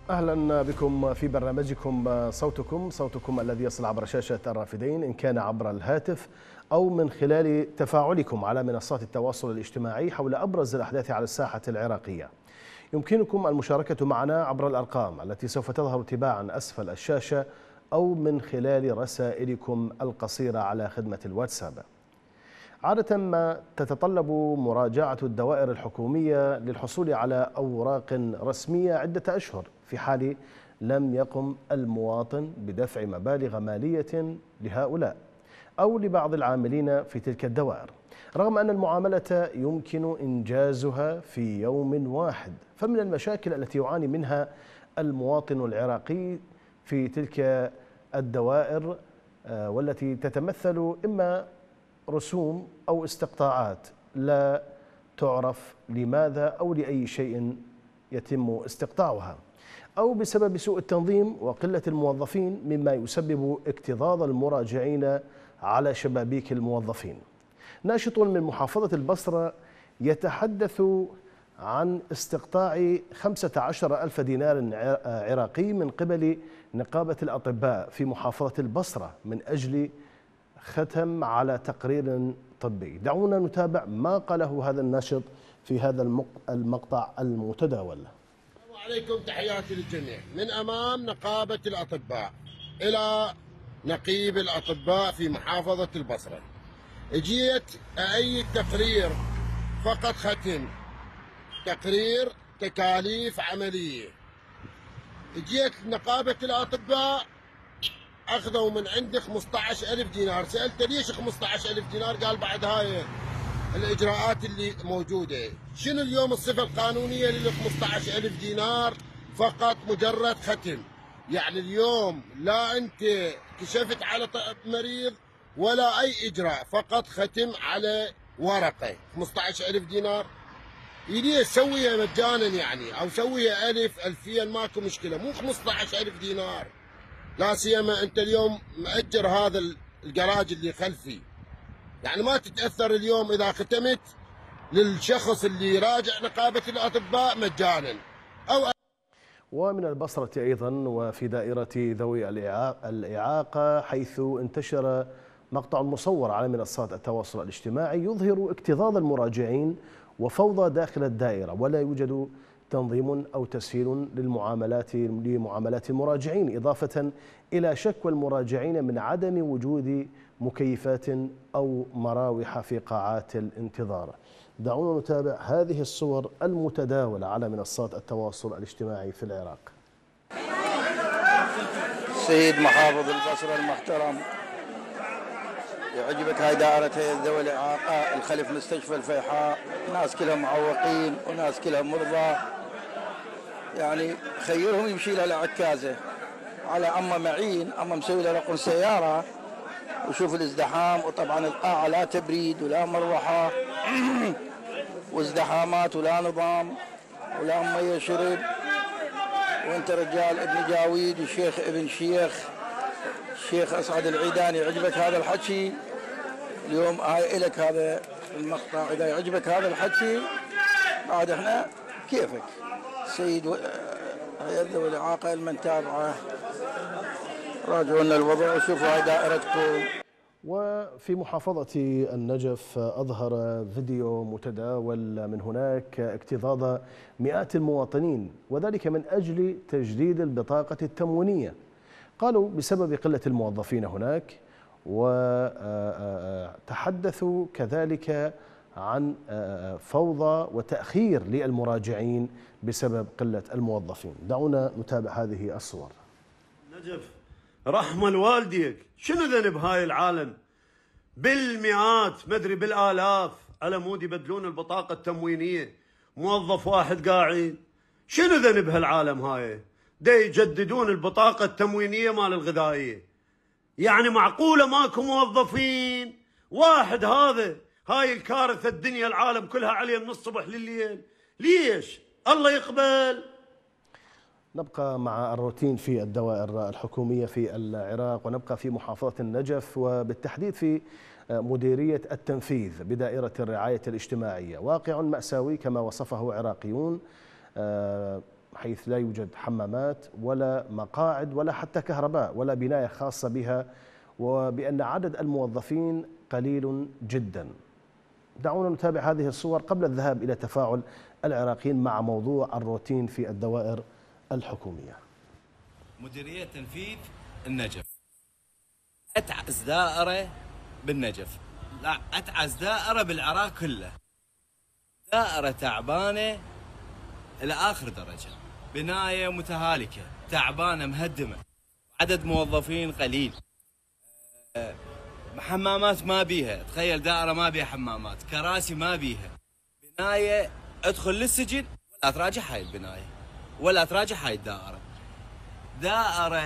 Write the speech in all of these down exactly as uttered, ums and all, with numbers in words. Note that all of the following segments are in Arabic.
أهلا بكم في برنامجكم صوتكم صوتكم الذي يصل عبر شاشة الرافدين، إن كان عبر الهاتف أو من خلال تفاعلكم على منصات التواصل الاجتماعي حول أبرز الأحداث على الساحة العراقية. يمكنكم المشاركة معنا عبر الأرقام التي سوف تظهر تباعا أسفل الشاشة أو من خلال رسائلكم القصيرة على خدمة الواتساب. عادة ما تتطلب مراجعة الدوائر الحكومية للحصول على أوراق رسمية عدة أشهر في حال لم يقم المواطن بدفع مبالغ مالية لهؤلاء أو لبعض العاملين في تلك الدوائر، رغم أن المعاملة يمكن إنجازها في يوم واحد. فمن المشاكل التي يعاني منها المواطن العراقي في تلك الدوائر والتي تتمثل إما رسوم أو استقطاعات لا تعرف لماذا أو لأي شيء يتم استقطاعها، أو بسبب سوء التنظيم وقلة الموظفين، مما يسبب اكتظاظ المراجعين على شبابيك الموظفين. ناشط من محافظة البصرة يتحدث عن استقطاع خمسة عشر ألف دينار عراقي من قبل نقابة الأطباء في محافظة البصرة من أجل ختم على تقرير طبي. دعونا نتابع ما قاله هذا الناشط في هذا المقطع المتداول. السلام عليكم، تحياتي للجميع من أمام نقابة الأطباء إلى نقيب الأطباء في محافظة البصرة. اجيت أي تقرير فقط ختم، تقرير تكاليف عملية. اجيت نقابة الأطباء أخذوا من عندي خمسة عشر ألف دينار. سألت ليش خمسة عشر ألف دينار؟ قال بعد هاي الإجراءات اللي موجودة. شنو اليوم الصفة القانونية لل خمسة عشر ألف دينار؟ فقط مجرد ختم. يعني اليوم لا أنت كشفت على مريض ولا أي إجراء، فقط ختم على ورقة. خمسة عشر ألف دينار ليش سويها مجانا يعني، أو سويها ألف ألفين ماكو مشكلة، مو خمسة عشر ألف دينار. لا سيما انت اليوم مأجر هذا الجراج اللي خلفي، يعني ما تتأثر اليوم اذا ختمت للشخص اللي يراجع نقابة الأطباء مجانا او. ومن البصرة ايضا وفي دائرة ذوي الإعاقة، حيث انتشر مقطع مصور على منصات التواصل الاجتماعي يظهر اكتظاظ المراجعين وفوضى داخل الدائرة، ولا يوجد تنظيم أو تسهيل للمعاملات لمعاملات المراجعين، إضافة إلى شكوى المراجعين من عدم وجود مكيفات أو مراوح في قاعات الانتظار. دعونا نتابع هذه الصور المتداولة على منصات التواصل الاجتماعي في العراق. سيد محافظ البصرة المحترم، يعجبك هاي دائرة ذوي الإعاقة الخلف مستشفى الفيحاء، ناس كلهم معوقين وناس كلهم مرضى، يعني خيرهم يمشي له لعكازه على اما معين اما مسوي له رقم سياره وشوف الازدحام. وطبعا القاعه لا تبريد ولا مروحه وازدحامات ولا نظام ولا ميه شرب. وانت رجال ابن جاويد وشيخ ابن شيخ الشيخ اسعد العيداني، يعجبك هذا الحكي اليوم؟ هاي الك هذا المقطع، اذا يعجبك هذا الحكي بعد احنا كيفك. سيد هيئة ذوي الإعاقة المتابعة، راجعوا لنا الوضع وشوفوا هاي دائرتكم. وفي محافظة النجف أظهر فيديو متداول من هناك اكتظاظ مئات المواطنين، وذلك من أجل تجديد البطاقة التموينية. قالوا بسبب قلة الموظفين هناك، وتحدثوا كذلك عن فوضى وتأخير للمراجعين بسبب قلة الموظفين. دعونا نتابع هذه الصور. نجف رحمة لوالديك، شنو ذنب هاي العالم بالمئات مدري بالالاف على مود يبدلون البطاقة التموينية؟ موظف واحد قاعد، شنو ذنب هالعالم هاي؟ دا يجددون البطاقة التموينية مال الغذائية. يعني معقولة ماكو موظفين؟ واحد هذا هاي الكارثة، الدنيا العالم كلها عليه من الصبح لليل، ليش؟ الله يقبل. نبقى مع الروتين في الدوائر الحكومية في العراق، ونبقى في محافظة النجف وبالتحديد في مديرية التنفيذ بدائرة الرعاية الاجتماعية. واقع مأساوي كما وصفه عراقيون حيث لا يوجد حمامات ولا مقاعد ولا حتى كهرباء ولا بناية خاصة بها، وبأن عدد الموظفين قليل جدا. دعونا نتابع هذه الصور قبل الذهاب إلى تفاعل العراقيين مع موضوع الروتين في الدوائر الحكومية. مديرية تنفيذ النجف، أتعس دائرة بالنجف، لا أتعس دائرة بالعراق كله، دائرة تعبانة إلى آخر درجة، بناية متهالكة، تعبانة مهدمة، عدد موظفين قليل، حمامات ما بيها، تخيل دائرة ما بيها حمامات، كراسي ما بيها، بناية ادخل للسجن ولا تراجع هاي البناية ولا تراجع هاي الدائرة، دائرة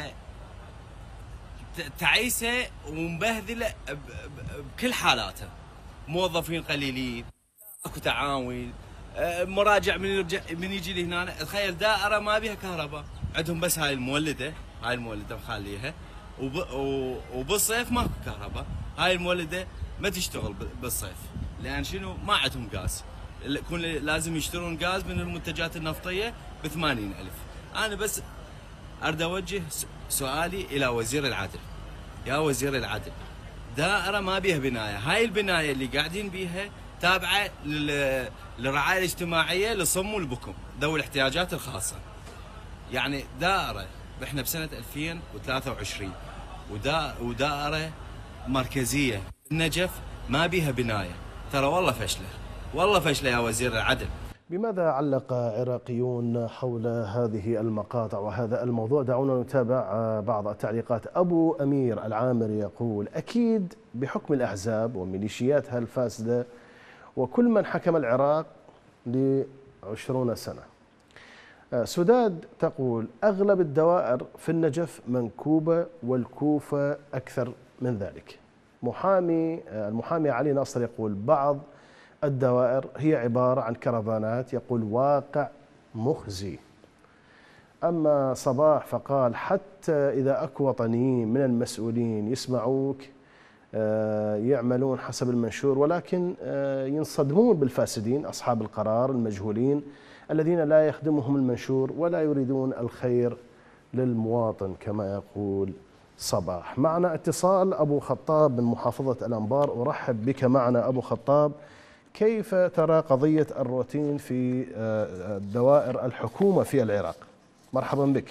تعيسة ومبهذلة بكل حالاتها، موظفين قليلين، اكو تعاون، مراجع من يرجع من يجي لي هنا، تخيل دائرة ما بيها كهرباء، عندهم بس هاي المولدة، هاي المولدة مخليها، وبالصيف ماكو كهرباء، هاي المولدة ما تشتغل بالصيف، لأن شنو ما عندهم غاز، يكون لازم يشترون غاز من المنتجات النفطية ب ثمانين ألف. أنا بس أريد أوجه سؤالي إلى وزير العدل، يا وزير العدل، دائرة ما بيها بناية، هاي البناية اللي قاعدين بيها تابعة للرعاية الاجتماعية للصم والبكم ذوي الاحتياجات الخاصة، يعني دائرة احنا بسنة ألفين وثلاثة وعشرين ودائرة مركزية النجف ما بيها بناية، ترى والله فشلة، والله فشلة يا وزير العدل. بماذا علق عراقيون حول هذه المقاطع وهذا الموضوع؟ دعونا نتابع بعض التعليقات. أبو أمير العامر يقول: أكيد بحكم الأحزاب وميليشياتها الفاسدة وكل من حكم العراق لعشرون سنة. سداد تقول: أغلب الدوائر في النجف منكوبة والكوفة أكثر من ذلك. محامي المحامي علي ناصر يقول: بعض الدوائر هي عبارة عن كرفانات، يقول واقع مخزي. أما صباح فقال: حتى إذا أكو وطنيين من المسؤولين يسمعوك يعملون حسب المنشور، ولكن ينصدمون بالفاسدين أصحاب القرار المجهولين الذين لا يخدمهم المنشور ولا يريدون الخير للمواطن، كما يقول صباح. معنا اتصال أبو خطاب من محافظة الأنبار. أرحب بك معنا أبو خطاب. كيف ترى قضية الروتين في دوائر الحكومة في العراق؟ مرحبا بك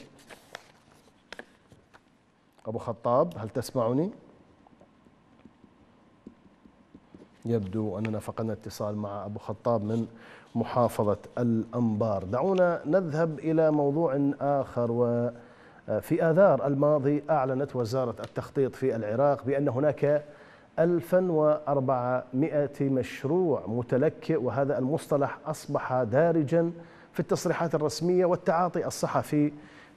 أبو خطاب، هل تسمعني؟ يبدو أننا فقدنا اتصال مع أبو خطاب من محافظة الأنبار. دعونا نذهب إلى موضوع آخر. وفي آذار الماضي أعلنت وزارة التخطيط في العراق بأن هناك ألف وأربعمائة مشروع متلكئ، وهذا المصطلح أصبح دارجا في التصريحات الرسمية والتعاطي الصحفي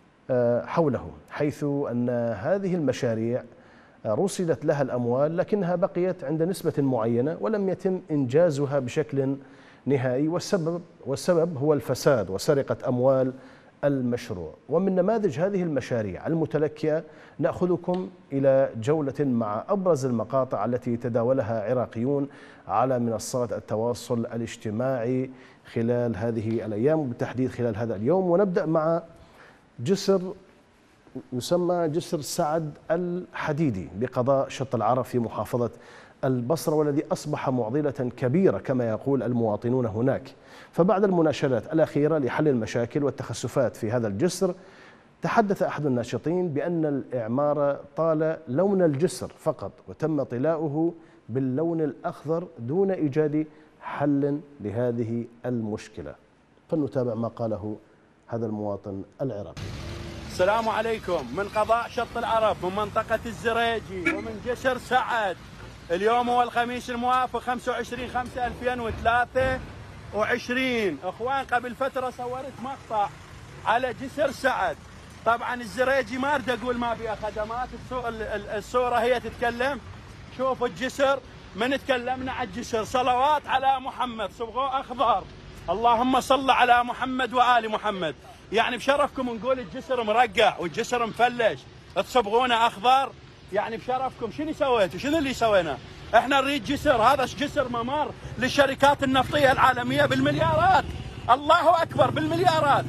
حوله، حيث أن هذه المشاريع رصدت لها الأموال لكنها بقيت عند نسبة معينة ولم يتم إنجازها بشكل نهائي، والسبب والسبب هو الفساد وسرقة أموال المشروع. ومن نماذج هذه المشاريع المتلكئة نأخذكم إلى جولة مع أبرز المقاطع التي تداولها عراقيون على منصات التواصل الاجتماعي خلال هذه الأيام، وبالتحديد خلال هذا اليوم. ونبدأ مع جسر يسمى جسر سعد الحديدي بقضاء شط العرب في محافظة البصرة، والذي أصبح معضلة كبيرة كما يقول المواطنون هناك. فبعد المناشدات الأخيرة لحل المشاكل والتخسفات في هذا الجسر، تحدث أحد الناشطين بأن الإعمار طال لون الجسر فقط وتم طلاؤه باللون الأخضر دون إيجاد حل لهذه المشكلة. فلنتابع ما قاله هذا المواطن العراقي. السلام عليكم. من قضاء شط العرب من منطقة الزريجي ومن جسر سعد. اليوم هو الخميس الموافق خمسة وعشرين خمسة ألفين وثلاثة وعشرين. اخوان قبل فترة صورت مقطع على جسر سعد. طبعا الزريجي ما اريد اقول ما بيها خدمات، الصورة هي تتكلم. شوفوا الجسر، من تكلمنا على الجسر صلوات على محمد صبغوه اخضر، اللهم صل على محمد وآل محمد. يعني بشرفكم نقول الجسر مرقع والجسر مفلش تصبغونه اخضر، يعني بشرفكم شنو سويتوا؟ شنو اللي سوينا؟ احنا نريد جسر، هذا جسر ممر للشركات النفطيه العالميه بالمليارات، الله اكبر بالمليارات.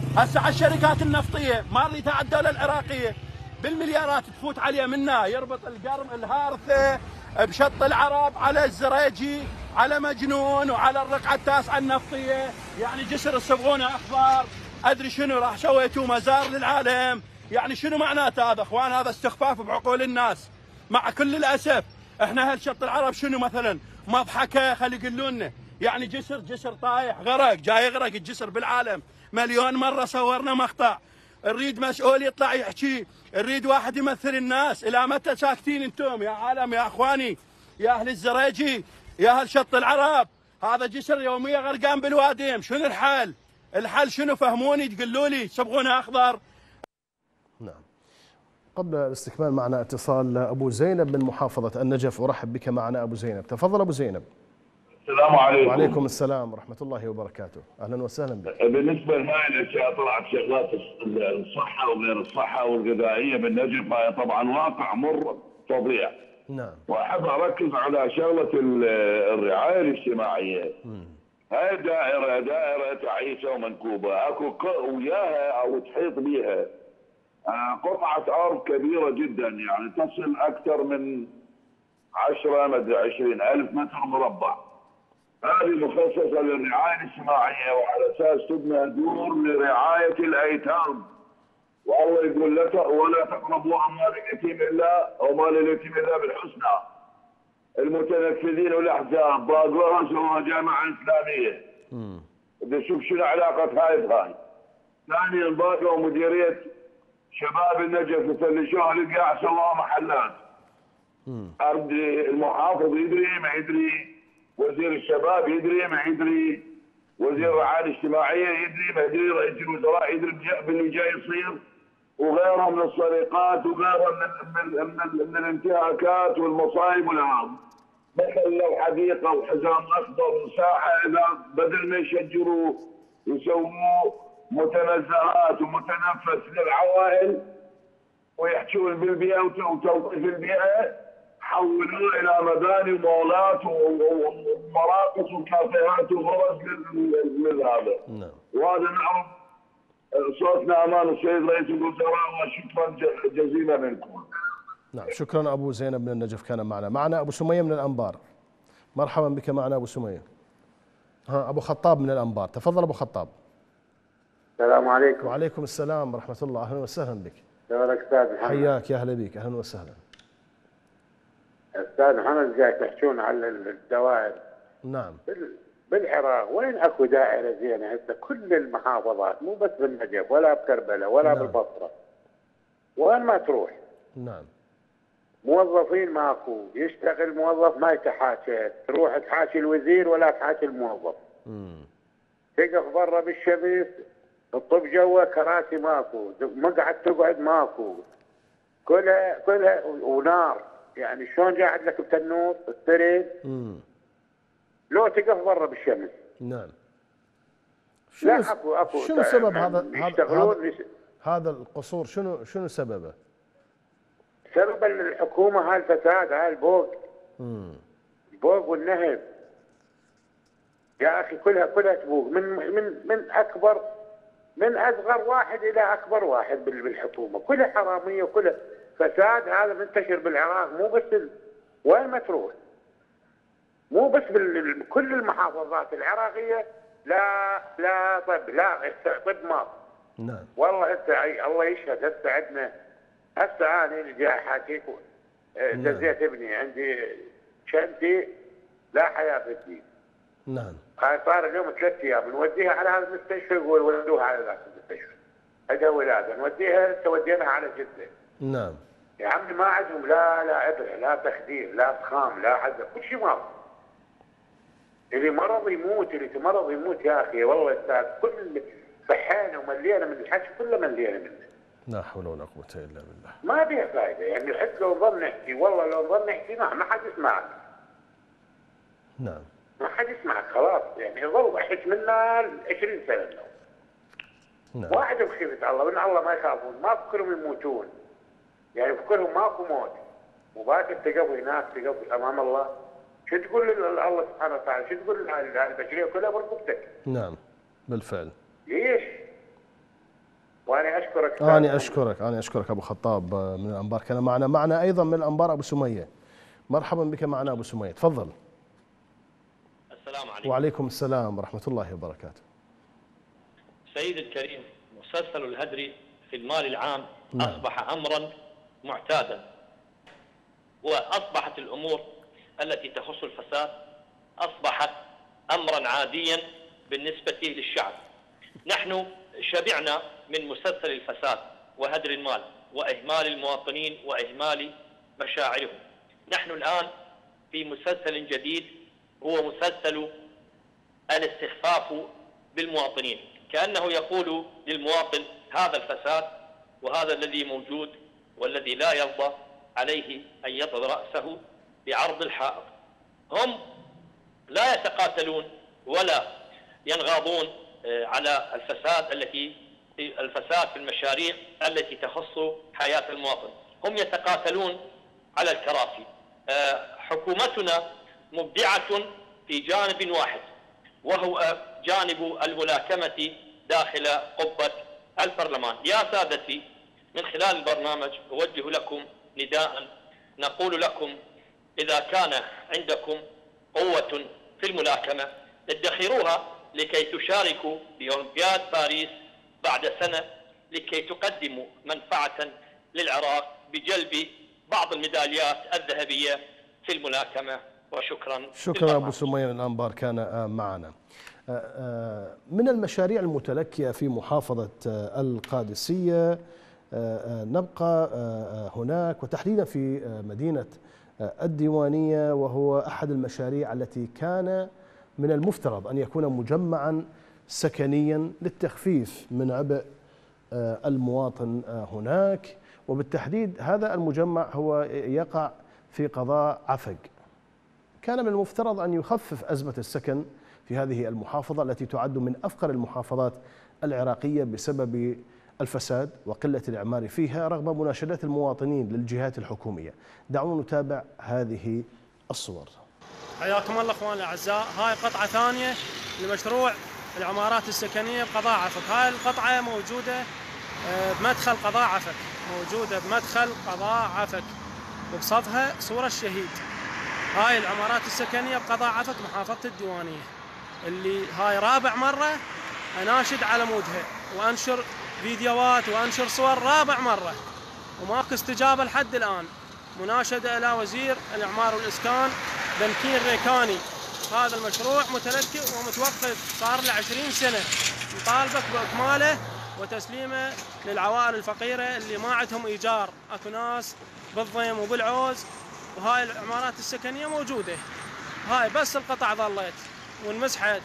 هسه على الشركات النفطيه ما رضيتها على الدوله العراقيه بالمليارات تفوت عليه منها، يربط القرم الهارثه بشط العرب على الزريجي على مجنون وعلى الرقعه التاسعه النفطيه، يعني جسر الصبغونه اخضر، ادري شنو راح سويتوا مزار للعالم، يعني شنو معناته هذا اخوان؟ هذا استخفاف بعقول الناس. مع كل الاسف احنا اهل شط العرب شنو مثلا مضحكه خلي يقولوا لنا، يعني جسر جسر طايح غرق جاي يغرق الجسر بالعالم، مليون مره صورنا مقطع، نريد مسؤول يطلع يحكي، نريد واحد يمثل الناس. الى متى ساكتين انتم يا عالم يا اخواني يا اهل الزريجي يا اهل شط العرب؟ هذا جسر يوميا غرقان بالوادم، شنو الحل؟ الحل شنو؟ فهموني تقولوا لي صبغونه اخضر. نعم. قبل الاستكمال معنا اتصال ابو زينب من محافظه النجف، ارحب بك معنا ابو زينب، تفضل ابو زينب. السلام عليكم. وعليكم السلام ورحمه الله وبركاته، اهلا وسهلا بك. بالنسبه لهاي الاشياء طلعت شغلات الصحه وغير الصحه والغذائيه بالنجف، هاي طبعا واقع مر فظيع. نعم. واحب اركز على شغله الرعايه الاجتماعيه. مم. هاي دائره دائره تعيسه ومنكوبه، اكو وياها او تحيط بها قطعه ارض كبيره جدا، يعني تصل اكثر من عشرة مدري عشرين الف متر مربع. هذه مخصصه للرعايه الاجتماعيه، وعلى اساس تبنى دور لرعايه الايتام. والله يقول لا ولا تقربوا اموال اليتيم الا اموال اليتيم الا بالحسنى. المتنفذين والاحزاب باقوها سووا جامعه اسلاميه. امم بدي اشوف شنو علاقه هاي بهاي. ثانيا باقوا مديريه شباب النجف وفلشوها القاع سووها محلات. امم المحافظ يدري ما يدري، وزير الشباب يدري ما يدري، وزير الرعايه الاجتماعيه يدري ما يدري، رئيس الوزراء يدري باللي جاي يصير، وغيرها من السرقات وغيرها من من من, من الانتهاكات والمصايب والامراض. مثل لو حديقه وحزام اخضر وساحه، اذا بدل ما يشجروا يسووا متنزهات ومتنفس للعوائل ويحجون بالبيئه وتوظيف البيئه، حولوه الى مباني ومولات ومراقص وكافيهات وغرز لهذا. نعم. وهذا نعرف صوتنا امام السيد رئيس الوزراء، وشكرا جزيلا منكم. نعم، شكرا ابو زينب من النجف كان معنا. معنا ابو سميه من الانبار، مرحبا بك معنا ابو سميه. ها ابو خطاب من الانبار، تفضل ابو خطاب. السلام عليكم. وعليكم السلام ورحمه الله، اهلا وسهلا بك. دورك استاذ محمد. حياك يا اهلا بك، اهلا وسهلا. استاذ محمد جاي تحكون على الدوائر. نعم. بالعراق وين اكو دائره زينه هسه؟ كل المحافظات مو بس بالنجف ولا بكربلاء ولا نعم. بالبصره. وين ما تروح. نعم. موظفين ماكو، يشتغل موظف ما يتحاشى، تروح تحاشي الوزير ولا تحاشي الموظف. امم تقف برا بالشمس، الطب جوا كراسي ماكو، مقعد تقعد ماكو. كلها كلها ونار، يعني شلون قاعد لك بتنور السرير؟ امم لو تقف برا بالشمس. نعم. شنو لا اكو اكو شنو سبب هذا هذا هذا القصور؟ شنو شنو سببه؟ سبب الحكومه هاي الفساد، هاي البوق. امم البوق والنهب يا اخي، كلها كلها تبوق، من من من اكبر من اصغر واحد الى اكبر واحد بالحكومه، كلها حراميه وكلها فساد. هذا منتشر بالعراق، مو بس ال... وين ما تروح، مو بس بكل المحافظات العراقيه. لا لا طب لا طب ما نعم. والله هسه الله يشهد، هسه عندنا هسه انا اللي جاي احاكيك دزيت ابني عندي شنتي لا حياه في الدين. نعم. هاي صار اليوم ثلاث ايام نوديها على هذا المستشفى ويودوها على ذاك المستشفى. عندها ولاده نوديها توديناها على جده. نعم. يا عمي ما عندهم لا لا ابره لا تخدير لا فخام لا حزه، كل شيء ما اللي مرض يموت، اللي مرض يموت يا اخي. والله استاذ كل بحينا وملينا من الحكي، كله ملينا منه. لا حول ولا قوه الا بالله. ما بيها فائده، يعني حتى لو نظل نحكي، والله لو نظل نحكي ما ما حد يسمعك. نعم. ما حد يسمعك خلاص، يعني يظل احكي منا عشرين سنه لو. نعم. واحد بخيفه الله، من الله ما يخافون، ما بفكرهم يموتون. يعني بفكرهم ماكو موت. مباشر تقف هناك، تقف امام الله، شو تقول لله سبحانه وتعالى؟ شو تقول للبشريه كلها برقبتك؟ نعم بالفعل. ليش؟ وانا اشكرك. انا اشكرك انا اشكرك ابو خطاب من الانبار. كان معنا معنا ايضا من الانبار ابو سميه. مرحبا بك معنا ابو سميه، تفضل. السلام عليكم. وعليكم السلام ورحمه الله وبركاته. سيدي الكريم، مسلسل الهدر في المال العام نعم. اصبح امرا معتادا، واصبحت الامور التي تخص الفساد اصبحت امرا عاديا بالنسبه للشعب. نحن شبعنا من مسلسل الفساد وهدر المال واهمال المواطنين واهمال مشاعرهم. نحن الان في مسلسل جديد هو مسلسل الاستخفاف بالمواطنين، كأنه يقول للمواطن هذا الفساد وهذا الذي موجود والذي لا يرضى عليه أن يضع رأسه بعرض الحائط. هم لا يتقاتلون ولا ينغاضون على الفساد التي الفساد في المشاريع التي تخص حياة المواطن، هم يتقاتلون على الكراسي. حكومتنا مبدعة في جانب واحد وهو جانب الملاكمة داخل قبة البرلمان. يا سادتي، من خلال البرنامج أوجه لكم نداء نقول لكم إذا كان عندكم قوة في الملاكمة ادخروها لكي تشاركوا بأولمبياد باريس بعد سنة، لكي تقدموا منفعة للعراق بجلب بعض الميداليات الذهبية في الملاكمة. وشكرا. شكرا أبو سمية من الأنبار كان معنا. من المشاريع المتلكئة في محافظة القادسية نبقى هناك وتحديدا في مدينة الديوانية، وهو أحد المشاريع التي كان من المفترض أن يكون مجمعا سكنيا للتخفيف من عبء المواطن هناك، وبالتحديد هذا المجمع هو يقع في قضاء عفق. كان من المفترض أن يخفف أزمة السكن في هذه المحافظة التي تعد من أفقر المحافظات العراقية بسبب الفساد وقلة الإعمار فيها رغم مناشدات المواطنين للجهات الحكومية. دعونا نتابع هذه الصور. حياكم الله اخواني الاعزاء، هاي قطعة ثانية لمشروع العمارات السكنية بقضاء عفق. هاي القطعة موجودة بمدخل قضاء عفق، موجودة بمدخل قضاء عفق وبصفها صورة الشهيد. هاي العمارات السكنية بقضاء عفق محافظة الديوانية، اللي هاي رابع مرة أناشد على مودها وأنشر فيديوهات وأنشر صور، رابع مرة وماكو استجابة لحد الآن. مناشدة إلى وزير الإعمار والإسكان بنكين ريكاني، هذا المشروع متلكئ ومتوقف صار له عشرين سنة، نطالبك بإكماله وتسليمه للعوائل الفقيرة اللي ما عندهم إيجار. أكو ناس بالضيم وبالعوز، وهاي العمارات السكنية موجودة. هاي بس القطع ظلت وانمسحت.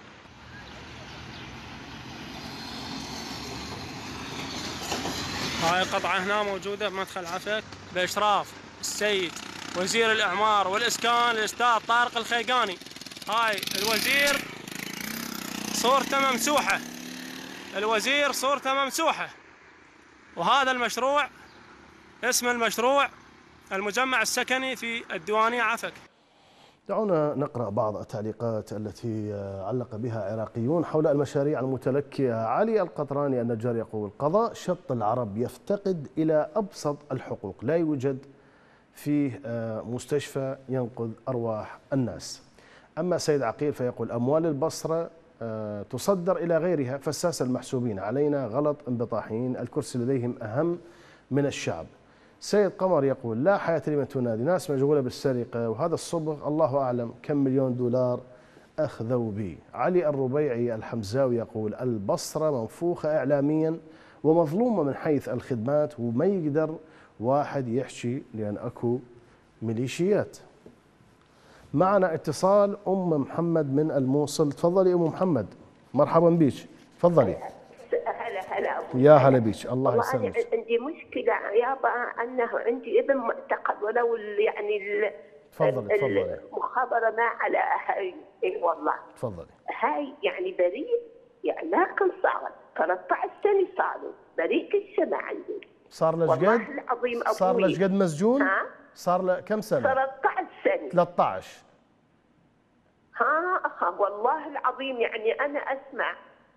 هاي القطعة هنا موجودة بمدخل عفق بإشراف السيد وزير الإعمار والإسكان الأستاذ طارق الخيقاني. هاي الوزير صورته ممسوحة، الوزير صورته ممسوحة. وهذا المشروع اسم المشروع المجمع السكني في الديوانية عفق. دعونا نقرأ بعض التعليقات التي علق بها عراقيون حول المشاريع المتلكئة. علي القطراني النجار يقول: قضاء شط العرب يفتقد إلى أبسط الحقوق، لا يوجد فيه مستشفى ينقذ أرواح الناس. أما سيد عقيل فيقول: أموال البصرة تصدر إلى غيرها، فساس المحسوبين علينا، غلط انبطاحيين، الكرسي لديهم أهم من الشعب. سيد قمر يقول: لا حياة لمن تنادي، ناس مشغولة بالسرقة وهذا الصبغ الله أعلم كم مليون دولار أخذوا به. علي الربيعي الحمزاوي يقول: البصرة منفوخة إعلاميا ومظلومة من حيث الخدمات، وما يقدر واحد يحكي لأن أكو ميليشيات. معنا اتصال أم محمد من الموصل. تفضلي أم محمد، مرحبا بك، تفضلي. هلا هلا يا هلا بيك، الله يسلمك. أنا عندي مشكلة يابا، أنه عندي ابن معتقل ولو يعني تفضلي تفضلي. المخابرة ما على هاي. اي والله تفضلي. هاي يعني بريء، يعني لكن صار ثلاثة عشر سنة صاروا بريء كل سنة عندي. صار له قد؟ والله العظيم أبوي صار له قد مسجون؟ ها؟ صار له كم سنة؟ ثلاثة عشر سنة. ثلاثة عشر. ها والله العظيم يعني أنا أسمع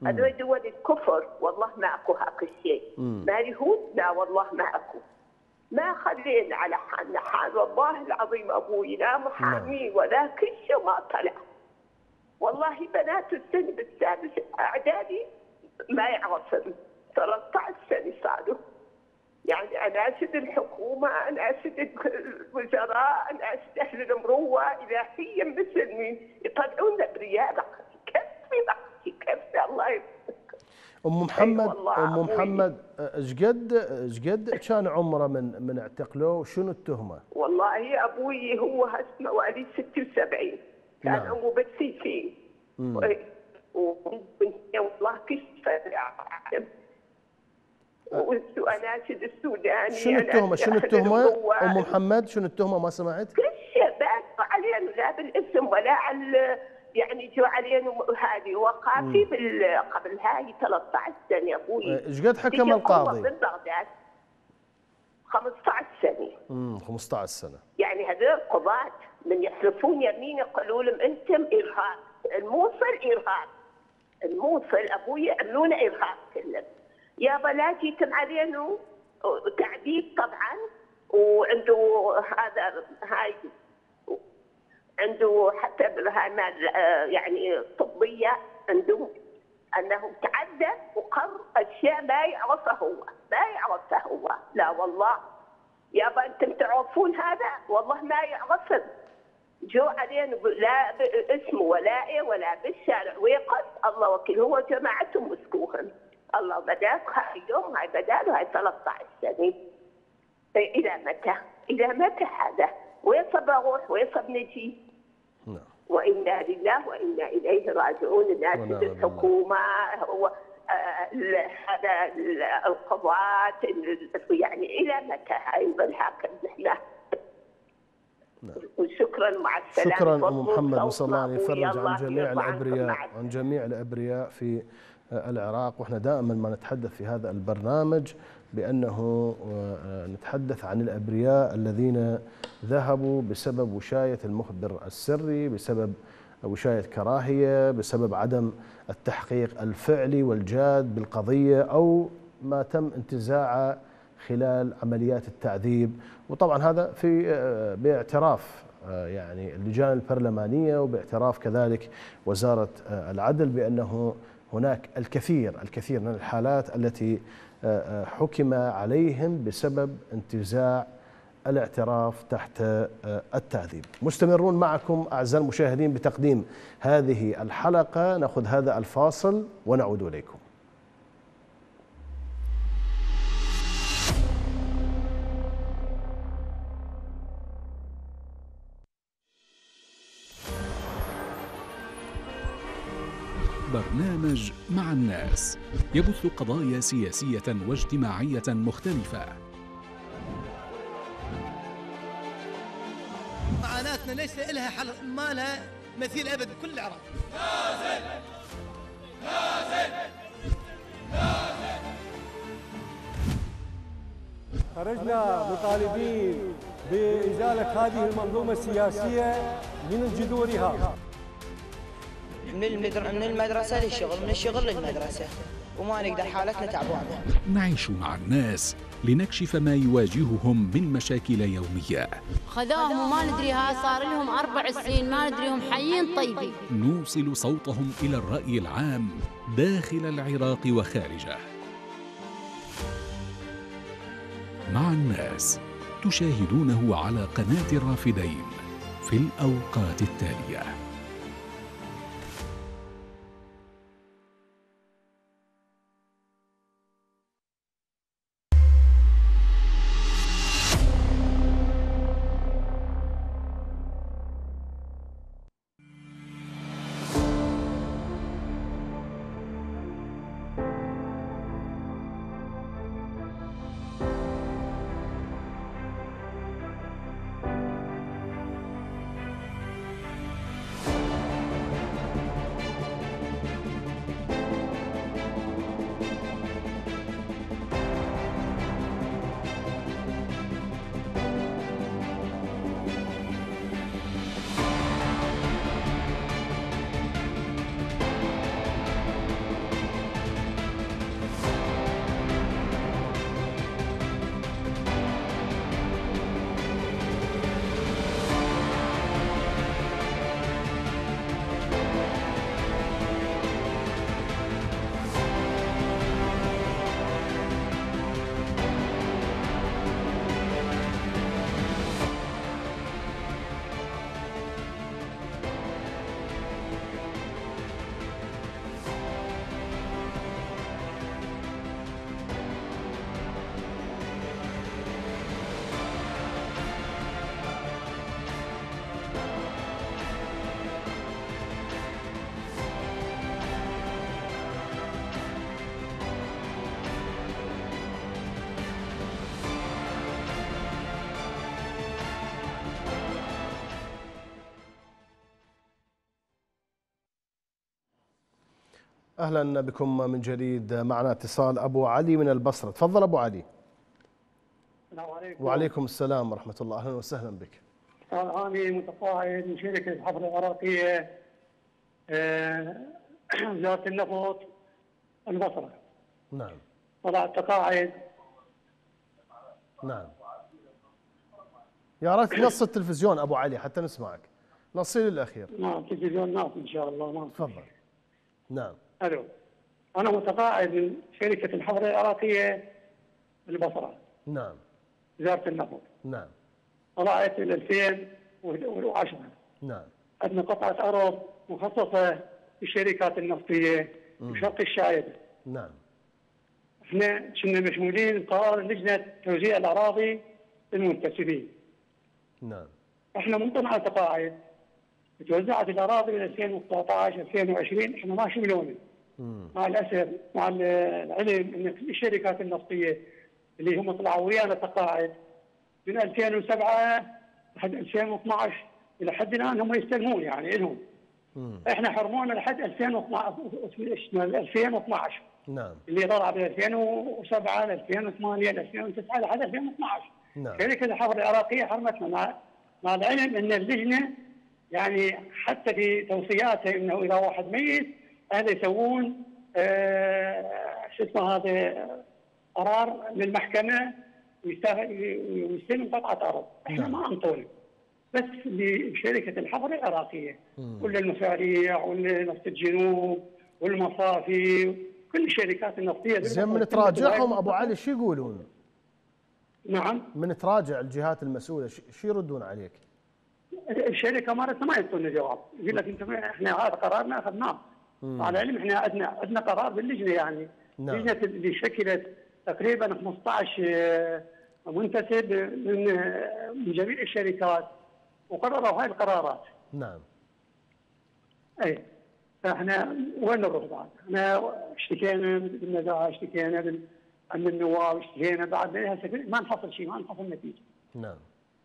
هذول دول الكفر والله ما اكو هاك الشيء. ما يهود لا والله ما اكو. ما خلينا على حالنا حال والله العظيم ابوي لا محامي ولا كل شيء ما طلع. والله بنات السن بالسادس اعدادي ما يعرفن ثلاثة عشر سنه صاروا. يعني انا اشد الحكومه، انا اشد الوزراء، انا اشد اهل المروه الهيا مثل مين يطلعونا برياضه. كفي بحكي كفي الله يبارك. ام محمد ام محمد ايش قد ايش قد كان عمره من من اعتقلوه وشنو التهمه؟ والله ابوي هو هسه مواليد ستة وسبعين كان نعم. عمره بس سنتين. والله كشف العالم. واناشد السوداني. شنو التهمه؟ شنو التهمه؟ ام محمد شنو التهمه ما سمعت؟ كل شيء بقى علينا لا بالاسم ولا على يعني جو علينا هذه وقافي قبل هاي ثلاثة عشر سنه ابوي. ايش قد حكم القاضي؟ بالبغداد خمسة عشر سنه. امم خمسة عشر سنه. يعني هذول القضاة من يحلفون يمين يقولوا لهم انتم ارهاب، الموصل ارهاب. الموصل ابوي يعملون ارهاب كلهم. يابا لا جيتم علينا تعذيب طبعا، وعنده هذا هاي عنده حتى هاي مال يعني طبيه عنده انه تعدى وقر اشياء ما يعرفها هو، ما يعرفها هو، لا والله. يابا انتم تعرفون هذا؟ والله ما يعرفهم. جو علينا لا باسمه ولا ايه ولا بالشارع ويقص الله وكيل هو جماعتهم مسكوهم. الله بدات هاي يوم هاي بداله هاي ثلاثة عشر سنه. الى متى؟ الى متى هذا؟ وين صب اروح؟ وين صب نجي؟ نعم. وانا لله وانا اليه راجعون. الناس الحكومه هو هذا القضاة يعني الى متى هيظل هكذا نحن؟ وشكرا مع السلامه. شكرا ام محمد، نسال الله ان يفرج عن جميع الابرياء عن جميع الابرياء في العراق. واحنا دائما ما نتحدث في هذا البرنامج بانه نتحدث عن الابرياء الذين ذهبوا بسبب وشايه المخبر السري، بسبب وشايه كراهيه، بسبب عدم التحقيق الفعلي والجاد بالقضيه، او ما تم انتزاعه خلال عمليات التعذيب. وطبعا هذا في باعتراف يعني اللجان البرلمانيه وباعتراف كذلك وزاره العدل بانه هناك الكثير الكثير من الحالات التي حكم عليهم بسبب انتزاع الاعتراف تحت التعذيب. مستمرون معكم أعزائي المشاهدين بتقديم هذه الحلقة. نأخذ هذا الفاصل ونعود إليكم. برنامج مع الناس يبث قضايا سياسية واجتماعية مختلفة. معاناتنا ليس لها حل، ما لها مثيل أبد بكل العراق. نازل نازل نازل. خرجنا مطالبين بإزالة هذه المنظومة السياسية من جذورها. من المدرسة للشغل، من الشغل للمدرسة، وما نقدر، حالتنا تعبانة. نعيش مع الناس لنكشف ما يواجههم من مشاكل يومية. خذوهم وما ندري، ها صار لهم أربع سنين ما ندري هم حيين طيبين. نوصل صوتهم إلى الرأي العام داخل العراق وخارجه. مع الناس تشاهدونه على قناة الرافدين في الأوقات التالية. أهلا بكم من جديد. معنا اتصال أبو علي من البصرة. تفضل أبو علي. السلام عليكم. وعليكم السلام ورحمة الله. أهلا وسهلا بك. أنا متقاعد من شركة الحفر العراقية وزارة النفط البصرة. نعم. طلعت تقاعد. نعم. يا ريت نص التلفزيون أبو علي حتى نسمعك. نصي الأخير. نعم التلفزيون ناص إن شاء الله. نعم. تفضل. نعم. ألو. أنا متقاعد من شركة الحفر العراقية البصرة. نعم. وزارة النفط. نعم. طلعت ال ألفين وعشرة. نعم. عندنا قطعة أرض مخصصة للشركات النفطية بشرق الشايب. نعم. احنا كنا مشمولين بقرار لجنة توزيع الأراضي للمنتسبين. نعم. احنا من طلع تقاعد توزعت الأراضي من ألفين وتسعة عشر ألفين وعشرين احنا ما شملونا. مع الأسف مع العلم أن كل الشركات النفطية اللي هم طلعوا ويانا تقاعد من ألفين وسبعة لحد ألفين واثنعش الى حد الان هم يستلمون يعني لهم. احنا حرمونا لحد ألفين واثنعش. نعم. اللي طلع ب ألفين وسبعة ل ألفين وثمانية ل ألفين وتسعة لحد ألفين واثنعش. نعم. شركه الحفر العراقيه حرمتنا مع مع العلم ان اللجنه يعني حتى في توصياتها انه اذا واحد ميت هذا يسوون آه شو اسمه هذا قرار للمحكمه ويستلم قطعه ارض. احنا ما انطونا. بس لشركه الحفر العراقيه كل المشاريع والنفط الجنوب والمصافي كل الشركات النفطيه. زين من تراجعهم ابو علي شو يقولون؟ نعم. من تراجع الجهات المسؤوله شو يردون عليك؟ الشركه مالتنا ما يعطونا جواب، يقول لك انت احنا هذا قرارنا اخذناه. على العلم احنا عندنا عندنا قرار باللجنه يعني. نعم. اللجنه اللي شكلت تقريبا خمسة عشر منتسب من من جميع الشركات وقرروا هاي القرارات. نعم. اي فاحنا وين نروح بعد؟ احنا اشتكينا بالنزاهه، اشتكينا بال عند النواب، اشتكينا بعد ما نحصل شيء، ما نحصل نتيجه. نعم.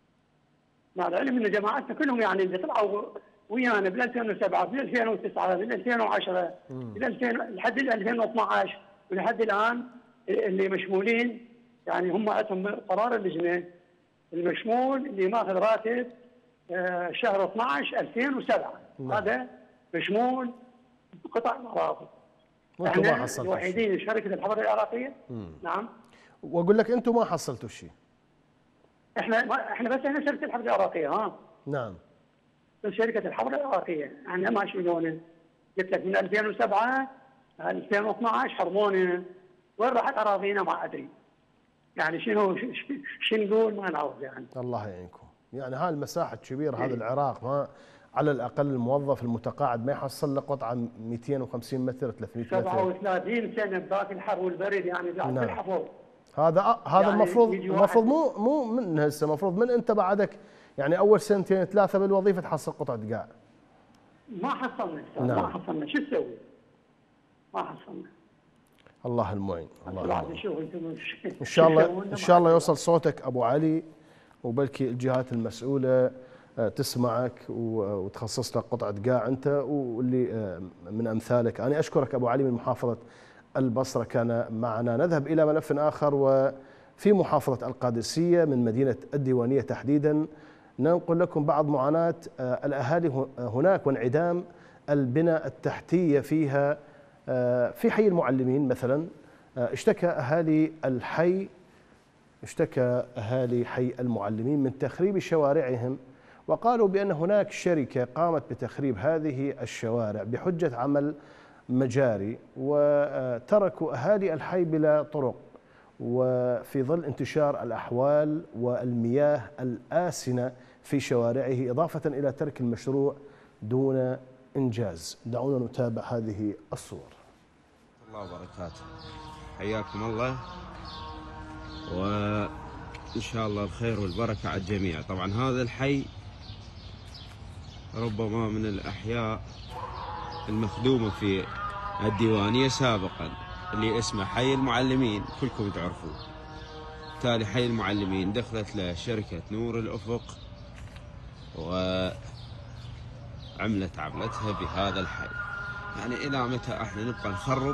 مع العلم ان جماعتنا كلهم يعني اللي طلعوا ويانا بال ألفين وسبعة بال ألفين وتسعة بال ألفين وعشرة بال ألفين لحد ألفين واثنعش ولحد الان اللي مشمولين يعني هم عندهم قرار اللجنه المشمول اللي ماخذ راتب آه شهر اثنعش ألفين وسبعة. نعم. هذا مشمول بقطع الاراضي. وانتم ما حصلتوا الوحيدين شركه الحفر العراقيه. مم. نعم. واقول لك انتم ما حصلتوا شيء. احنا ما احنا بس احنا شركه الحفر العراقيه. ها. نعم. بس شركه الحفر العراقيه احنا ما شملونا. قلت لك من ألفين وسبعة ألفين واثنعش حرمونا. وين راحت اراضينا ما ادري. يعني شنو شنو نقول ما نعرف يعني. الله يعينكم. يعني هاي المساحه الكبيره هذا العراق ما على الاقل الموظف المتقاعد ما يحصل له قطعه مئتين وخمسين متر ثلاثمئة متر. سبعة وثلاثين سنه بذاك الحر والبرد يعني قاعد نعم. تلحفوا. هذا هذا يعني المفروض المفروض مو مو من هسه المفروض من انت بعدك يعني اول سنتين ثلاثه بالوظيفه تحصل قطعه قاع. ما حصلنا. نعم. ما حصلنا شو نسوي؟ ما حصلنا. الله المعين. الله المعين. ان شاء الله ان شاء الله يوصل صوتك ابو علي وبلكي الجهات المسؤوله تسمعك وتخصص لك قطعه قاع انت واللي من امثالك. انا اشكرك ابو علي من محافظه البصره كان معنا. نذهب الى ملف اخر وفي محافظه القادسيه من مدينه الديوانيه تحديدا ننقل لكم بعض معاناه الاهالي هناك وانعدام البنى التحتيه فيها. في حي المعلمين مثلا اشتكى اهالي الحي اشتكى اهالي حي المعلمين من تخريب شوارعهم وقالوا بان هناك شركه قامت بتخريب هذه الشوارع بحجه عمل مجاري وتركوا اهالي الحي بلا طرق وفي ظل انتشار الاحوال والمياه الآسنة في شوارعه اضافه الى ترك المشروع دون انجاز. دعونا نتابع هذه الصور. الله وبركاته. حياكم الله وإن شاء الله الخير والبركة على الجميع. طبعا هذا الحي ربما من الأحياء المخدومة في الديوانية سابقا اللي اسمه حي المعلمين كلكم تعرفوه. بالتالي حي المعلمين دخلت له شركة نور الأفق وعملت عملتها بهذا الحي. يعني إلى متى احنا نبقى نخرب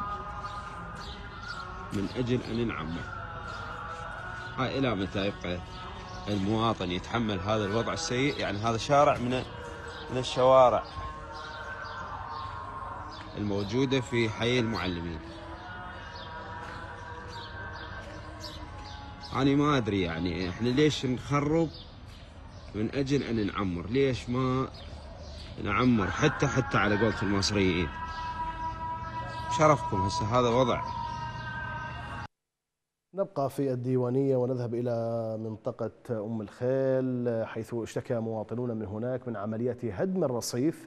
من أجل أن نعمر؟ هاي إلى متى يبقى المواطن يتحمل هذا الوضع السيء؟ يعني هذا شارع من من الشوارع الموجودة في حي المعلمين. أنا ما أدري يعني إحنا ليش نخرب من أجل أن نعمر؟ ليش ما نعمر حتى حتى على قولة المصريين؟ شرفكم هسه هذا وضع. نبقى في الديوانية ونذهب إلى منطقة أم الخيل، حيث اشتكى مواطنون من هناك من عملية هدم الرصيف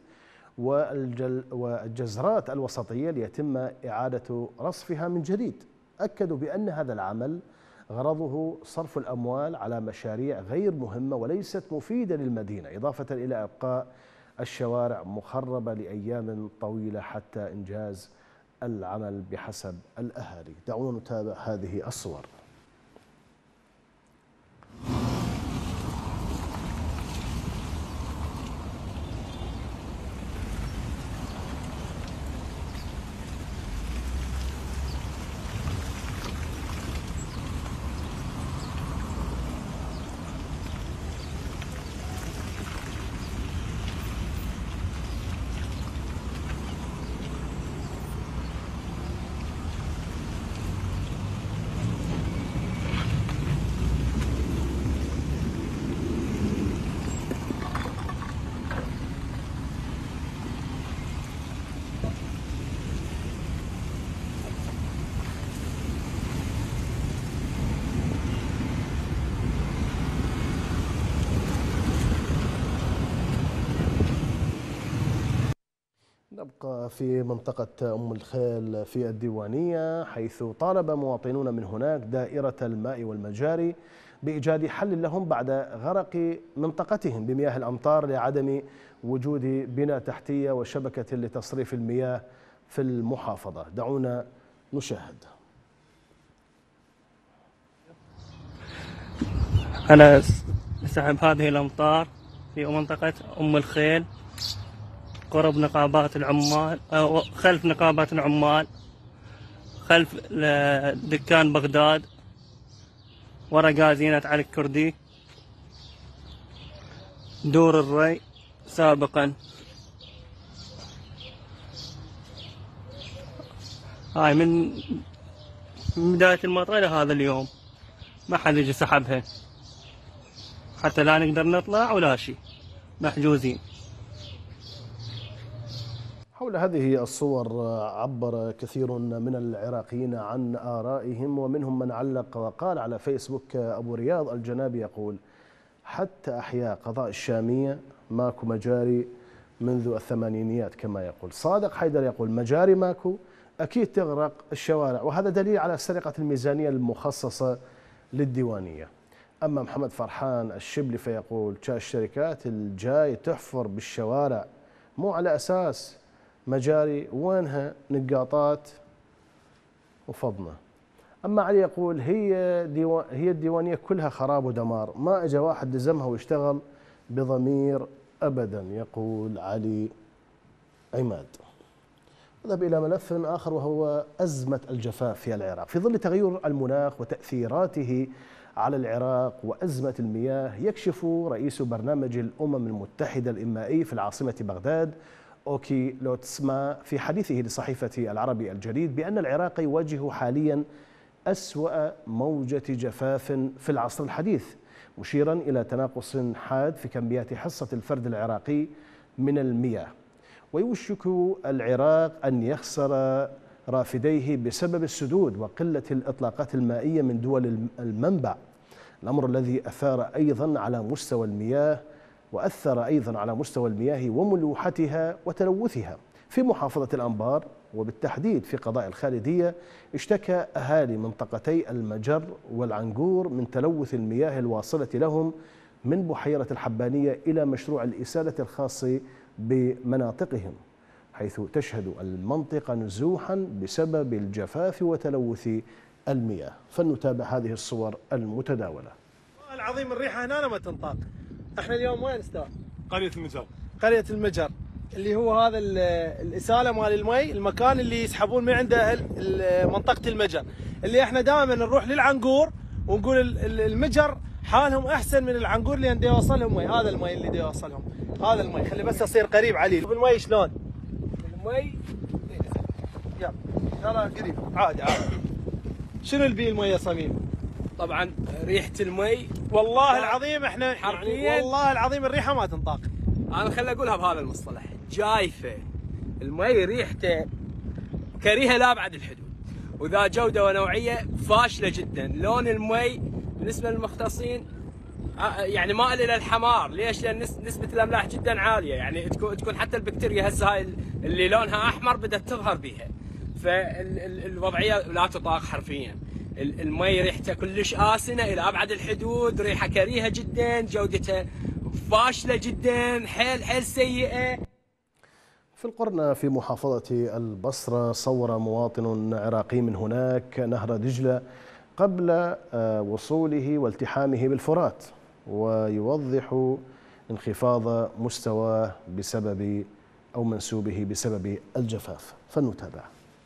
والجزرات الوسطية ليتم إعادة رصفها من جديد. أكدوا بأن هذا العمل غرضه صرف الأموال على مشاريع غير مهمة وليست مفيدة للمدينة، إضافة إلى إبقاء الشوارع مخربة لأيام طويلة حتى إنجاز العمل بحسب الأهالي. دعونا نتابع هذه الصور. نبقى في منطقة أم الخيل في الديوانية، حيث طالب مواطنون من هناك دائرة الماء والمجاري بإيجاد حل لهم بعد غرق منطقتهم بمياه الأمطار لعدم وجود بنى تحتية وشبكة لتصريف المياه في المحافظة. دعونا نشاهد. أنا سحب هذه الأمطار في منطقة أم الخيل قرب نقابات العمال أو خلف نقابات العمال، خلف دكان بغداد، ورا غازينة علي الكردي، دور الري سابقا. هاي من من بداية المطر إلى هذا اليوم ما حد يجي سحبها، حتى لا نقدر نطلع ولا شيء، محجوزين. حول هذه الصور عبر كثير من العراقيين عن آرائهم، ومنهم من علق وقال على فيسبوك. أبو رياض الجنابي يقول: حتى أحياء قضاء الشامية ماكو مجاري منذ الثمانينيات كما يقول. صادق حيدر يقول: مجاري ماكو، أكيد تغرق الشوارع، وهذا دليل على سرقة الميزانية المخصصة للديوانية. أما محمد فرحان الشبلي فيقول: الشركات الجاي تحفر بالشوارع مو على أساس مجاري، وينها نقاطات وفضنا. أما علي يقول: هي ديوان هي الديوانية كلها خراب ودمار، ما اجى واحد لزمها ويشتغل بضمير أبدا. يقول علي عماد. نذهب إلى ملف آخر وهو أزمة الجفاف في العراق. في ظل تغير المناخ وتأثيراته على العراق وأزمة المياه، يكشف رئيس برنامج الأمم المتحدة الإنمائي في العاصمة بغداد أوكي لوتسما في حديثه لصحيفة العربي الجديد بأن العراق يواجه حاليا أسوأ موجة جفاف في العصر الحديث، مشيرا إلى تناقص حاد في كميات حصة الفرد العراقي من المياه. ويوشك العراق أن يخسر رافديه بسبب السدود وقلة الإطلاقات المائية من دول المنبع، الأمر الذي أثار أيضا على مستوى المياه وأثر أيضا على مستوى المياه وملوحتها وتلوثها. في محافظة الأنبار وبالتحديد في قضاء الخالدية، اشتكى أهالي منطقتي المجر والعنقور من تلوث المياه الواصلة لهم من بحيرة الحبانية إلى مشروع الإسالة الخاص بمناطقهم، حيث تشهد المنطقة نزوحا بسبب الجفاف وتلوث المياه. فلنتابع هذه الصور المتداولة. العظيم الريحة هنا ما تنطاق. احنا اليوم وين استاذ؟ قرية المجر. قرية المجر. اللي هو هذا الإسالة مال المي، المكان اللي يسحبون من عنده منطقة المجر، اللي احنا دائما نروح للعنقور ونقول المجر حالهم احسن من العنقور اللي عنده يوصلهم مي. هذا المي اللي بده يوصلهم، هذا المي. خلي بس اصير قريب عليه. شوف المي شلون، المي يلا ترى قريب عادي عادي. شنو اللي بيه المي يا صميم؟ طبعا ريحة المي والله العظيم احنا يعني والله العظيم الريحة ما تنطاق. انا خلي اقولها بهذا المصطلح، جايفة المي، ريحته كريهة لأبعد الحدود، وذا جودة ونوعية فاشلة جدا. لون المي بالنسبة للمختصين يعني مائل الى الحمار. ليش؟ لان نسبة الاملاح جدا عالية، يعني تكون تكون حتى البكتيريا هسه هاي اللي لونها احمر بدأت تظهر بيها، فالوضعية لا تطاق حرفيا. المي ريحته كلش آسنة إلى أبعد الحدود، ريحة كريهة جدا، جودتها فاشلة جدا، حيل حيل سيئة. في القرن في محافظة البصرة صور مواطن عراقي من هناك نهر دجلة قبل وصوله والتحامه بالفرات، ويوضح انخفاض مستواه بسبب أو منسوبه بسبب الجفاف. فلنتابع.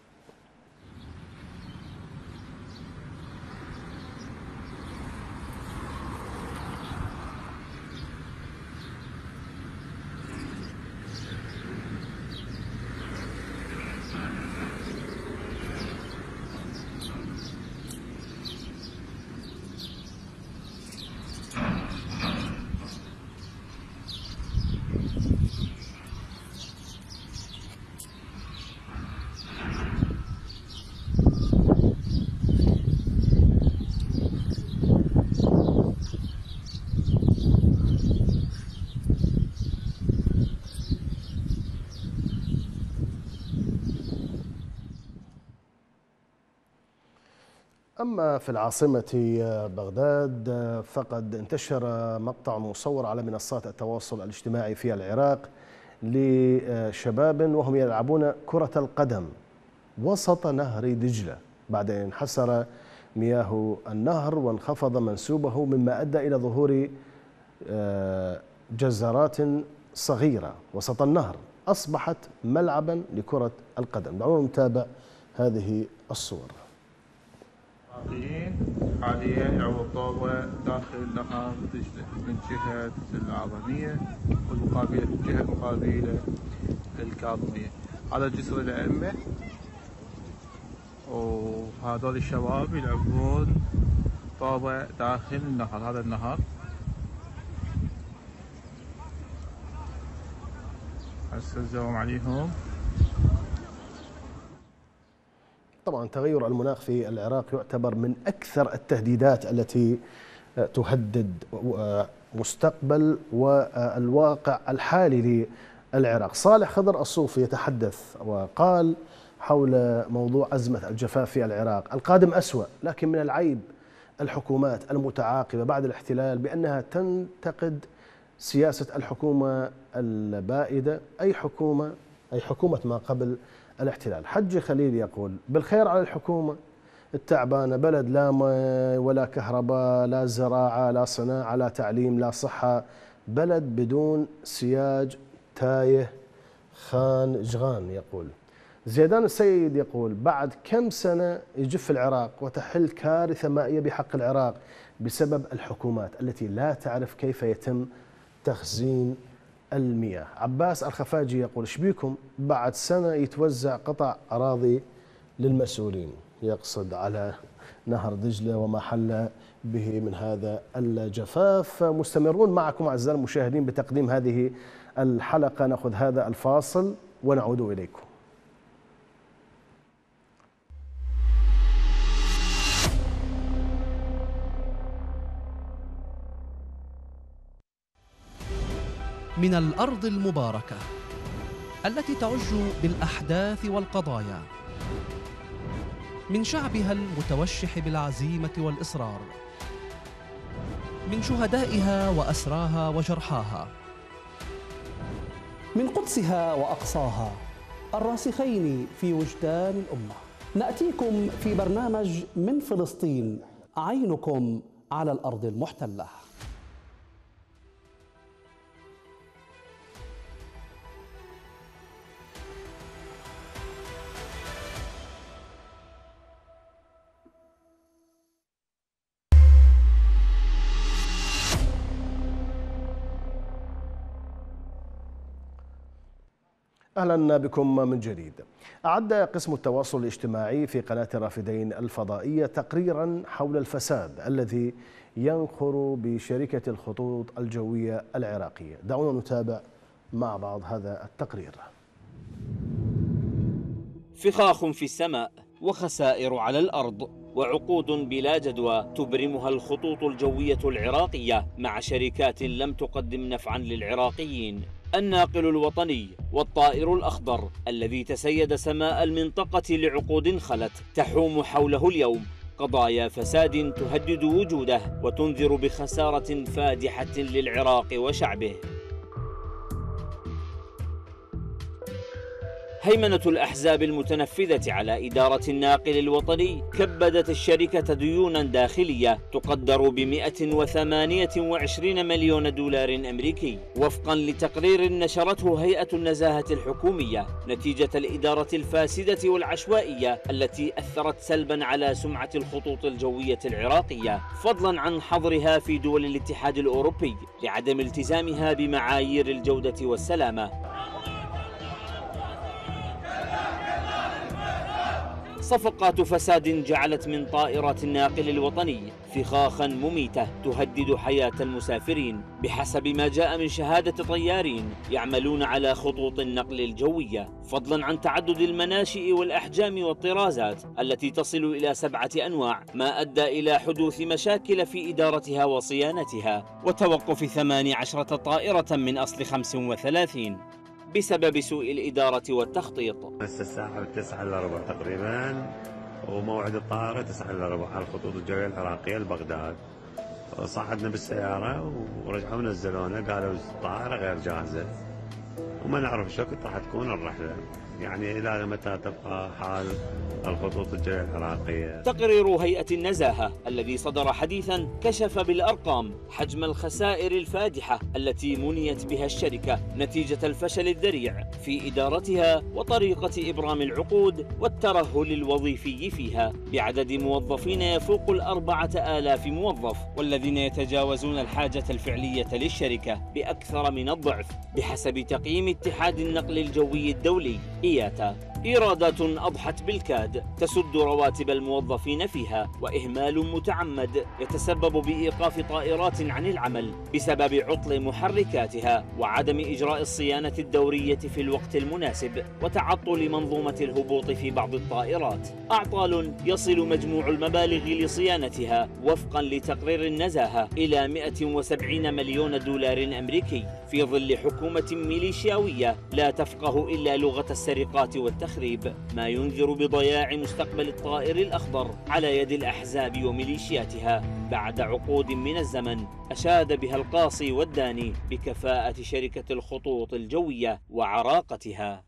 أما في العاصمة بغداد فقد انتشر مقطع مصور على منصات التواصل الاجتماعي في العراق لشباب وهم يلعبون كرة القدم وسط نهر دجلة بعد أن انحسر مياه النهر وانخفض منسوبه، مما أدى إلى ظهور جزرات صغيرة وسط النهر أصبحت ملعبا لكرة القدم. دعونا نتابع هذه الصور. حاليا يلعبوا الطوبة داخل نهر دجلة من جهة العظمية والمقابلة من جهة المقابلة الكاظمية. هذا جسر الأئمة وهذول الشباب يلعبون طوبة داخل النهر. هذا النهر هسه الزوم عليهم. طبعا تغير المناخ في العراق يعتبر من أكثر التهديدات التي تهدد مستقبل والواقع الحالي للعراق. صالح خضر الصوفي يتحدث وقال حول موضوع أزمة الجفاف في العراق: القادم أسوأ، لكن من العيب الحكومات المتعاقبة بعد الاحتلال بأنها تنتقد سياسة الحكومة البائدة، أي حكومة أي حكومة ما قبل الاحتلال. حجي خليل يقول: بالخير على الحكومة التعبانة، بلد لا ماء ولا كهرباء لا زراعة لا صناعة لا تعليم لا صحة، بلد بدون سياج تايه خان جغان. يقول زيدان السيد يقول: بعد كم سنة يجف العراق وتحل كارثة مائية بحق العراق بسبب الحكومات التي لا تعرف كيف يتم تخزين المياه. عباس الخفاجي يقول: شبيكم بعد سنة يتوزع قطع أراضي للمسؤولين، يقصد على نهر دجلة وما حل به من هذا الجفاف. مستمرون معكم أعزائي المشاهدين بتقديم هذه الحلقة، نأخذ هذا الفاصل ونعود إليكم. من الأرض المباركة التي تعج بالأحداث والقضايا، من شعبها المتوشح بالعزيمة والإصرار، من شهدائها وأسراها وجرحاها، من قدسها وأقصاها الراسخين في وجدان الأمة. نأتيكم في برنامج من فلسطين، عينكم على الأرض المحتلة. أهلا بكم من جديد. أعد قسم التواصل الاجتماعي في قناة الرافدين الفضائية تقريرا حول الفساد الذي ينخر بشركة الخطوط الجوية العراقية. دعونا نتابع مع بعض هذا التقرير. فخاخ في السماء وخسائر على الأرض وعقود بلا جدوى تبرمها الخطوط الجوية العراقية مع شركات لم تقدم نفعا للعراقيين. الناقل الوطني والطائر الأخضر الذي تسيد سماء المنطقة لعقود خلت تحوم حوله اليوم قضايا فساد تهدد وجوده وتنذر بخسارة فادحة للعراق وشعبه. هيمنة الأحزاب المتنفذة على إدارة الناقل الوطني كبدت الشركة ديونا داخلية تقدر ب مئة وثمانية وعشرين مليون دولار أمريكي وفقا لتقرير نشرته هيئة النزاهة الحكومية نتيجة الإدارة الفاسدة والعشوائية التي أثرت سلبا على سمعة الخطوط الجوية العراقية، فضلا عن حظرها في دول الاتحاد الأوروبي لعدم التزامها بمعايير الجودة والسلامة. صفقات فساد جعلت من طائرات الناقل الوطني فخاخا مميتة تهدد حياة المسافرين بحسب ما جاء من شهادة طيارين يعملون على خطوط النقل الجوية، فضلا عن تعدد المناشئ والأحجام والطرازات التي تصل إلى سبعة أنواع، ما أدى إلى حدوث مشاكل في إدارتها وصيانتها وتوقف ثمان عشرة طائرة من أصل خمس وثلاثين بسبب سوء الإدارة والتخطيط. هسه الساعة تسعة إلا ربع تقريبا وموعد الطائرة تسعة إلا ربع على الخطوط الجوية العراقية لبغداد. صعدنا بالسيارة ورجعوا نزلونا قالوا الطائرة غير جاهزة وما نعرف شو كنت راح تكون الرحلة، يعني إلى متى تبقى حال الخطوط الجوية العراقية. تقرير هيئة النزاهة الذي صدر حديثا كشف بالأرقام حجم الخسائر الفادحة التي منيت بها الشركة نتيجة الفشل الذريع في إدارتها وطريقة إبرام العقود والترهل الوظيفي فيها، بعدد موظفين يفوق الأربعة آلاف موظف والذين يتجاوزون الحاجة الفعلية للشركة بأكثر من الضعف بحسب تقييم اتحاد النقل الجوي الدولي إياتا. إيرادات أضحت بالكاد تسد رواتب الموظفين فيها، وإهمال متعمد يتسبب بإيقاف طائرات عن العمل بسبب عطل محركاتها وعدم إجراء الصيانة الدورية في الوقت المناسب وتعطل منظومة الهبوط في بعض الطائرات. أعطال يصل مجموع المبالغ لصيانتها وفقا لتقرير النزاهة إلى مئة وسبعين مليون دولار أمريكي في ظل حكومة ميليشياوية لا تفقه إلا لغة السرقات والتخريب، ما ينذر بضياع مستقبل الطائر الأخضر على يد الأحزاب وميليشياتها بعد عقود من الزمن أشاد بها القاصي والداني بكفاءة شركة الخطوط الجوية وعراقتها.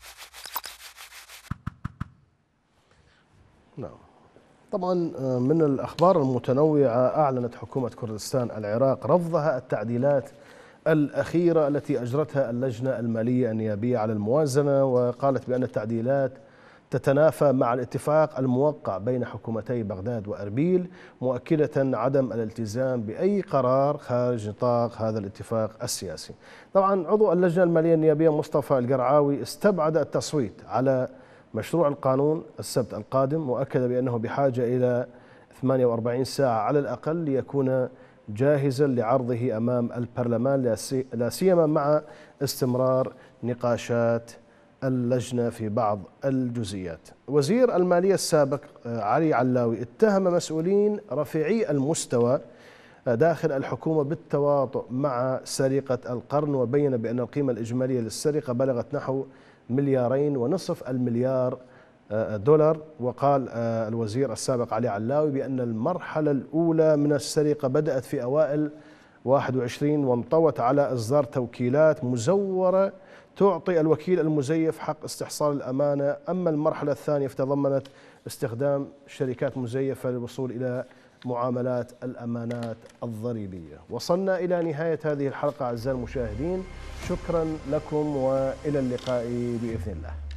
نعم. طبعا من الأخبار المتنوعة، أعلنت حكومة كردستان العراق رفضها التعديلات الأخيرة التي أجرتها اللجنة المالية النيابية على الموازنة، وقالت بأن التعديلات تتنافى مع الاتفاق الموقع بين حكومتي بغداد وأربيل، مؤكدة عدم الالتزام بأي قرار خارج نطاق هذا الاتفاق السياسي. طبعا عضو اللجنة المالية النيابية مصطفى القرعاوي استبعد التصويت على مشروع القانون السبت القادم، مؤكد بأنه بحاجة إلى ثمانية وأربعين ساعة على الأقل ليكون جاهزا لعرضه أمام البرلمان، لا سيما مع استمرار نقاشات اللجنة في بعض الجزئيات. وزير المالية السابق علي علاوي اتهم مسؤولين رفيعي المستوى داخل الحكومة بالتواطؤ مع سرقة القرن، وبين بأن القيمة الإجمالية للسرقة بلغت نحو مليارين ونصف المليار دولار. وقال الوزير السابق علي علاوي بأن المرحلة الأولى من السرقة بدأت في أوائل واحد وعشرين وانطوت على إصدار توكيلات مزورة تعطي الوكيل المزيف حق استحصال الأمانة، أما المرحلة الثانية فتضمنت استخدام شركات مزيفة للوصول إلى معاملات الأمانات الضريبية. وصلنا إلى نهاية هذه الحلقة أعزائي المشاهدين، شكرا لكم وإلى اللقاء بإذن الله.